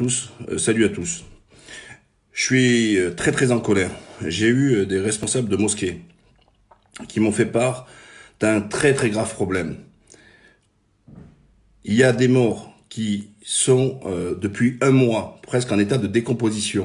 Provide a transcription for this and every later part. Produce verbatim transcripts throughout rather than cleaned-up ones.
tous, euh, salut à tous. Je suis euh, très très en colère. J'ai eu euh, des responsables de mosquées qui m'ont fait part d'un très très grave problème. Il y a des morts qui sont euh, depuis un mois presque en état de décomposition,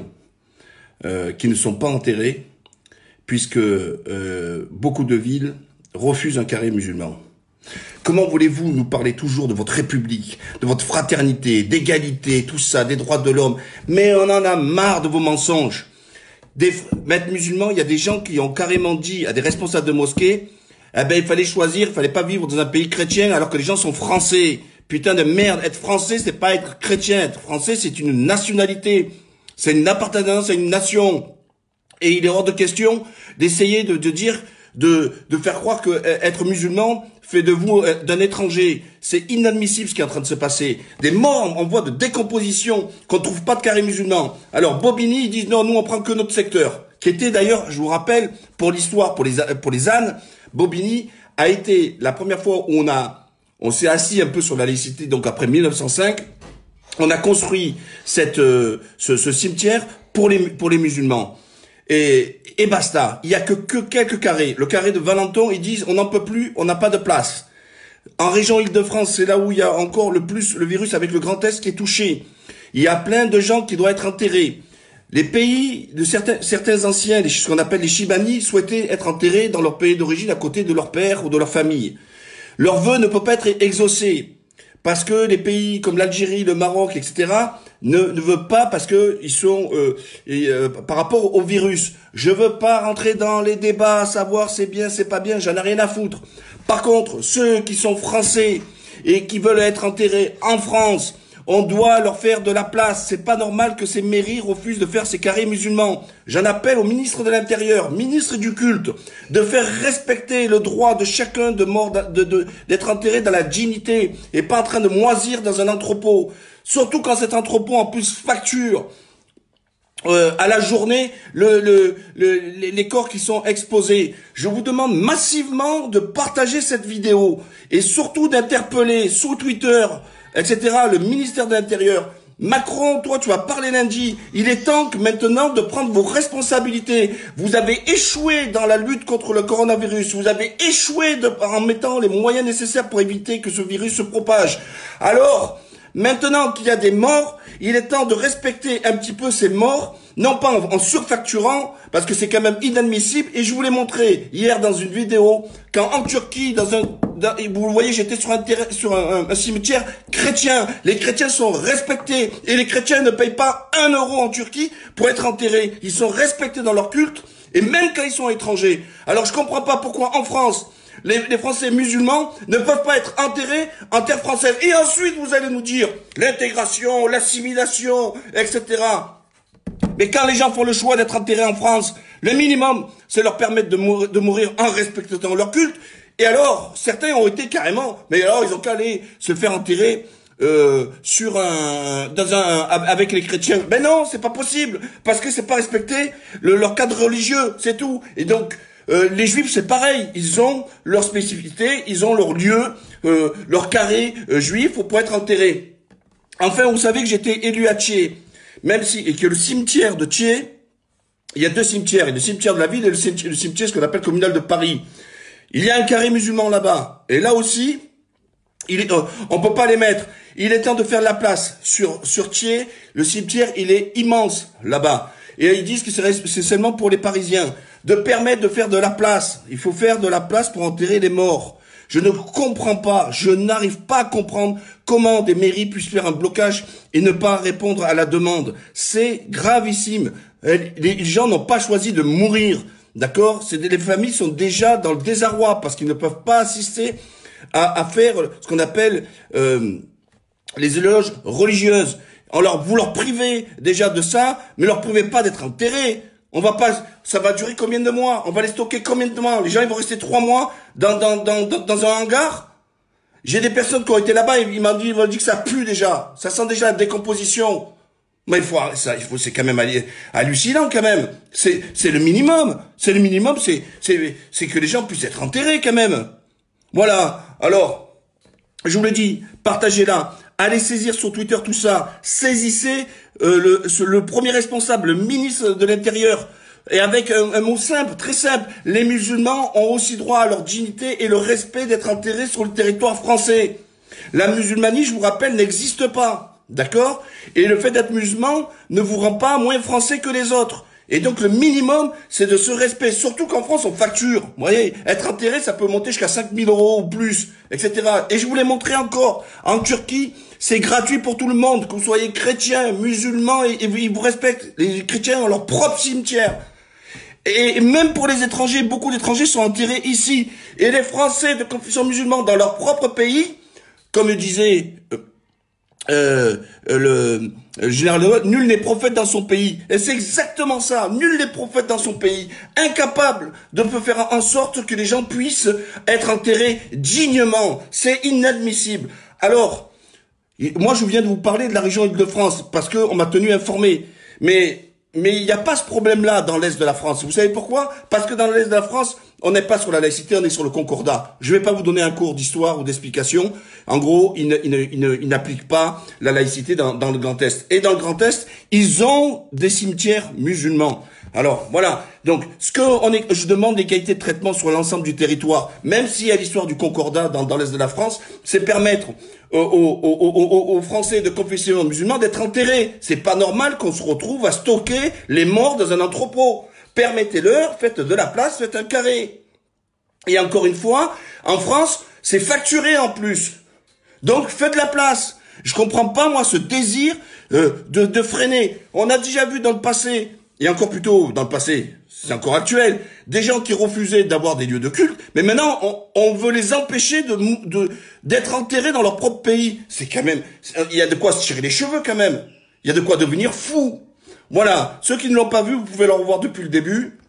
euh, qui ne sont pas enterrés, puisque euh, beaucoup de villes refusent un carré musulman. Comment voulez-vous nous parler toujours de votre république, de votre fraternité, d'égalité, tout ça, des droits de l'homme? Mais on en a marre de vos mensonges. Des maîtres musulmans, il y a des gens qui ont carrément dit à des responsables de mosquées, eh ben il fallait choisir, il fallait pas vivre dans un pays chrétien alors que les gens sont français. Putain de merde, être français, c'est pas être chrétien. Être français, c'est une nationalité. C'est une appartenance à une nation. Et il est hors de question d'essayer de, de dire, de, de faire croire que être musulman fait de vous d'un étranger. C'est inadmissible ce qui est en train de se passer. Des morts en voie de décomposition, qu'on ne trouve pas de carré musulman. Alors Bobigny, ils disent non, nous on prend que notre secteur. Qui était d'ailleurs, je vous rappelle, pour l'histoire, pour les, pour les ânes, Bobigny a été la première fois où on a, on s'est assis un peu sur la laïcité, donc après mille neuf cent cinq, on a construit cette, euh, ce, ce cimetière pour les, pour les musulmans. Et, et basta. Il y a que, que quelques carrés. Le carré de Valenton, ils disent on n'en peut plus, on n'a pas de place. En région Île-de-France, c'est là où il y a encore le plus le virus avec le Grand Est qui est touché. Il y a plein de gens qui doivent être enterrés. Les pays de certains, certains anciens, les, ce qu'on appelle les Chibani, souhaitaient être enterrés dans leur pays d'origine à côté de leur père ou de leur famille. Leur vœu ne peut pas être exaucé. Parce que les pays comme l'Algérie, le Maroc, et cetera ne, ne veulent pas parce que ils sont euh, et, euh, par rapport au virus. Je veux pas rentrer dans les débats, savoir c'est bien, c'est pas bien, j'en ai rien à foutre. Par contre, ceux qui sont français et qui veulent être enterrés en France, on doit leur faire de la place. C'est pas normal que ces mairies refusent de faire ces carrés musulmans. J'en appelle au ministre de l'Intérieur, ministre du culte, de faire respecter le droit de chacun de mort, de, de, d'être enterré dans la dignité et pas en train de moisir dans un entrepôt. Surtout quand cet entrepôt en plus facture euh, à la journée le, le, le, les, les corps qui sont exposés. Je vous demande massivement de partager cette vidéo et surtout d'interpeller sous Twitter, et cetera, le ministère de l'Intérieur. Macron, toi, tu vas parler lundi. Il est temps que maintenant de prendre vos responsabilités. Vous avez échoué dans la lutte contre le coronavirus. Vous avez échoué de, en mettant les moyens nécessaires pour éviter que ce virus se propage. Alors, maintenant qu'il y a des morts, il est temps de respecter un petit peu ces morts, non pas en, en surfacturant, parce que c'est quand même inadmissible. Et je vous l'ai montré hier dans une vidéo, quand en Turquie, dans un, dans, vous le voyez, j'étais sur un, terrain, sur un, un, un cimetière chrétien. Les chrétiens sont respectés et les chrétiens ne payent pas un euro en Turquie pour être enterrés. Ils sont respectés dans leur culte et même quand ils sont étrangers. Alors je comprends pas pourquoi en France, Les, les Français musulmans ne peuvent pas être enterrés en terre française. Et ensuite, vous allez nous dire l'intégration, l'assimilation, et cetera. Mais quand les gens font le choix d'être enterrés en France, le minimum, c'est leur permettre de mourir, de mourir en respectant leur culte. Et alors, certains ont été carrément, mais alors ils ont qu'à aller se faire enterrer euh, sur un, dans un, avec les chrétiens. Ben non, c'est pas possible, parce que c'est pas respecter le, leur cadre religieux, c'est tout. Et donc, Euh, les juifs, c'est pareil. Ils ont leur spécificité, ils ont leur lieu, euh, leur carré euh, juif pour être enterrés. Enfin, vous savez que j'étais élu à Thiers, même si, et que le cimetière de Thiers, il y a deux cimetières, il y a le cimetière de la ville et le cimetière, le cimetière ce qu'on appelle communal de Paris. Il y a un carré musulman là-bas. Et là aussi, il est, euh, on peut pas les mettre. Il est temps de faire de la place. Sur, sur Thiers, le cimetière, il est immense là-bas. Et ils disent que c'est seulement pour les Parisiens. De permettre de faire de la place. Il faut faire de la place pour enterrer les morts. Je ne comprends pas, je n'arrive pas à comprendre comment des mairies puissent faire un blocage et ne pas répondre à la demande. C'est gravissime. Les gens n'ont pas choisi de mourir. D'accord? Les familles sont déjà dans le désarroi parce qu'ils ne peuvent pas assister à, à faire ce qu'on appelle euh, les éloges religieuses. On leur, vous leur privez déjà de ça, mais leur privez pas d'être enterrés. On va pas, ça va durer combien de mois? On va les stocker combien de mois? Les gens, ils vont rester trois mois dans, dans, dans, dans, dans un hangar? J'ai des personnes qui ont été là-bas, ils m'ont dit, ils m'ont dit que ça pue déjà. Ça sent déjà la décomposition. Mais il faut, ça, il faut, c'est quand même hallucinant quand même. C'est, c'est le minimum. C'est le minimum, c'est, c'est, c'est que les gens puissent être enterrés quand même. Voilà. Alors, je vous le dis, partagez-la. allez saisir sur Twitter tout ça, saisissez euh, le, ce, le premier responsable, le ministre de l'Intérieur, et avec un, un mot simple, très simple, les musulmans ont aussi droit à leur dignité et le respect d'être enterrés sur le territoire français. La musulmanie, je vous rappelle, n'existe pas, d'accord? Et le fait d'être musulman ne vous rend pas moins français que les autres. Et donc le minimum, c'est de ce respect. Surtout qu'en France, on facture. Vous voyez, être enterré, ça peut monter jusqu'à cinq mille euros ou plus, et cetera. Et je vous l'ai montré encore. En Turquie, c'est gratuit pour tout le monde, que vous soyez chrétien, musulman, et, et ils vous respectent. Les chrétiens ont leur propre cimetière. Et même pour les étrangers, beaucoup d'étrangers sont enterrés ici. Et les Français de confession musulmane dans leur propre pays, comme disait euh, euh, le général de Gaulle, nul n'est prophète dans son pays. Et c'est exactement ça. Nul n'est prophète dans son pays. Incapable de faire en sorte que les gens puissent être enterrés dignement. C'est inadmissible. Alors, moi je viens de vous parler de la région Île-de-France parce qu'on m'a tenu informé. Mais... Mais il n'y a pas ce problème-là dans l'Est de la France. Vous savez pourquoi? Parce que dans l'Est de la France, on n'est pas sur la laïcité, on est sur le concordat. Je ne vais pas vous donner un cours d'histoire ou d'explication. En gros, ils n'appliquent pas la laïcité dans, dans le Grand Est. Et dans le Grand Est, ils ont des cimetières musulmans. Alors, voilà. Donc, ce que on est, je demande l'égalité de traitement sur l'ensemble du territoire, même s'il y a l'histoire du concordat dans, dans l'Est de la France, c'est permettre aux, aux, aux, aux, aux Français de confession musulmane d'être enterrés. C'est pas normal qu'on se retrouve à stocker les morts dans un entrepôt. Permettez-leur, faites de la place, faites un carré. Et encore une fois, en France, c'est facturé en plus. Donc, faites de la place. Je comprends pas, moi, ce désir euh, de, de freiner. On a déjà vu dans le passé, et encore plus tôt dans le passé, c'est encore actuel, des gens qui refusaient d'avoir des lieux de culte, mais maintenant, on, on veut les empêcher de, de, d'être enterrés dans leur propre pays. C'est quand même, il y a de quoi se tirer les cheveux quand même. Il y a de quoi devenir fou. Voilà. Ceux qui ne l'ont pas vu, vous pouvez le revoir depuis le début.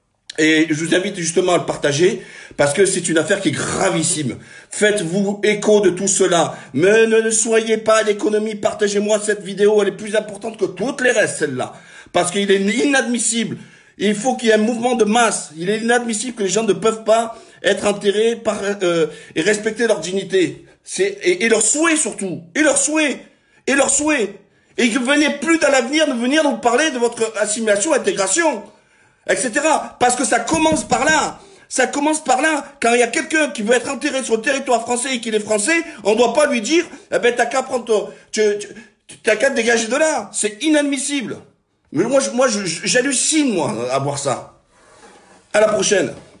Et je vous invite justement à le partager, parce que c'est une affaire qui est gravissime. Faites-vous écho de tout cela. Mais ne, ne soyez pas à l'économie, partagez-moi cette vidéo, elle est plus importante que toutes les restes, celle-là. Parce qu'il est inadmissible. Il faut qu'il y ait un mouvement de masse. Il est inadmissible que les gens ne peuvent pas être enterrés par, euh, et respecter leur dignité. C'est, et, et leur souhait surtout. Et leur souhait. Et leur souhait. Et que venez plus dans l'avenir de venir nous parler de votre assimilation, intégration, et cetera. Parce que ça commence par là. Ça commence par là. Quand il y a quelqu'un qui veut être enterré sur le territoire français et qu'il est français, on ne doit pas lui dire, eh ben, t'as qu'à prendre ton, tu, tu, t'as qu'à te dégager de là. C'est inadmissible. Mais moi, je, moi, j'hallucine, moi, à voir ça. À la prochaine.